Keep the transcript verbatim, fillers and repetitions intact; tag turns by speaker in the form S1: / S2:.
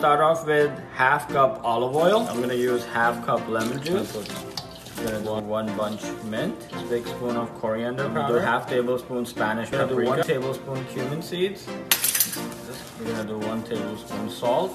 S1: start off with half cup olive oil. I'm gonna use half cup lemon juice. I'm gonna do one bunch mint, big spoon of coriander powder, half tablespoon Spanish paprika, one tablespoon cumin seeds. We're gonna do one tablespoon salt.